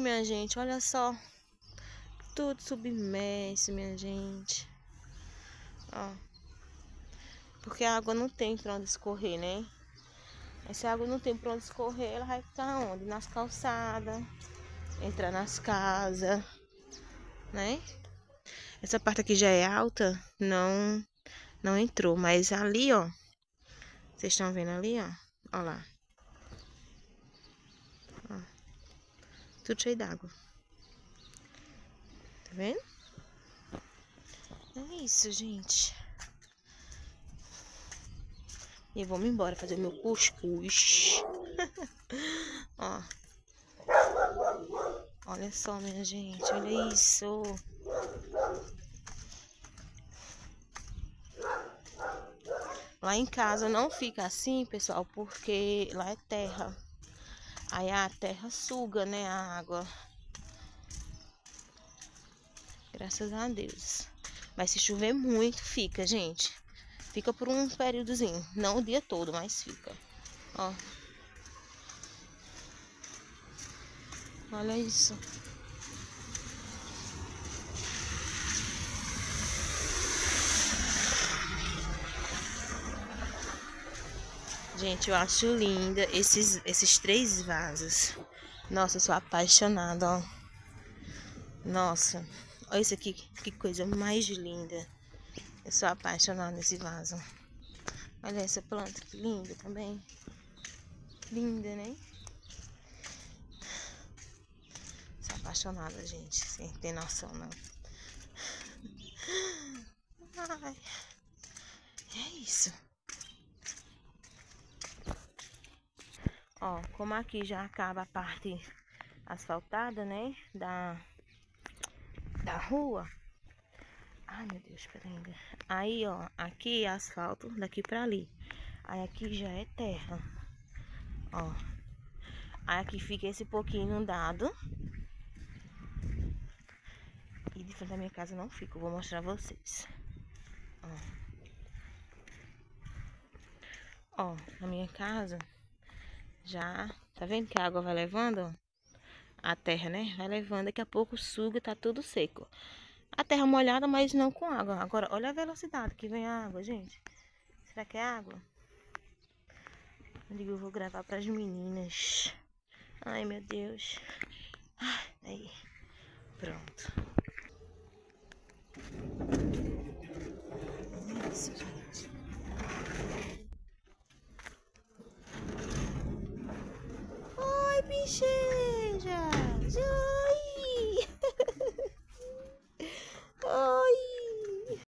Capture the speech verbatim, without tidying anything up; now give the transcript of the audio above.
Minha gente, olha só. Tudo submerso, minha gente. Ó. Porque a água não tem pra onde escorrer, né? Essa água não tem pra onde escorrer, ela vai ficar onde? Nas calçadas. Entrar nas casas, né? Essa parte aqui já é alta, não não entrou, mas ali, ó, vocês estão vendo ali, ó, ó lá, ó, tudo cheio d'água, tá vendo? É isso, gente. E vamos embora fazer meu cuscuz. Ó, olha só, minha gente, olha isso. Lá em casa não fica assim, pessoal, porque lá é terra. Aí a terra suga, né, a água. Graças a Deus. Mas se chover muito, fica, gente. Fica por um períodozinho. Não o dia todo, mas fica. Ó. Olha isso. Gente, eu acho linda esses, esses três vasos. Nossa, eu sou apaixonada, ó. Nossa, olha isso aqui, que coisa mais linda. Eu sou apaixonada nesse vaso. Olha essa planta, que linda também. Linda, né? Sou apaixonada, gente, sem ter noção, não. Ai, é isso. Ó, como aqui já acaba a parte asfaltada, né, da, da rua. Ai, meu Deus, pera ainda. Aí, ó, aqui é asfalto, daqui pra ali. Aí aqui já é terra. Ó. Aí aqui fica esse pouquinho inundado. E de frente da minha casa não fica, eu vou mostrar a vocês. Ó. Ó, na minha casa já... Tá vendo que a água vai levando, ó? A terra, né? Vai levando, daqui a pouco suga, tá tudo seco. A terra molhada, mas não com água. Agora, olha a velocidade que vem a água, gente. Será que é água? Eu digo, eu vou gravar para as meninas. Ai, meu Deus. Ai, aí. Pronto. É isso, gente.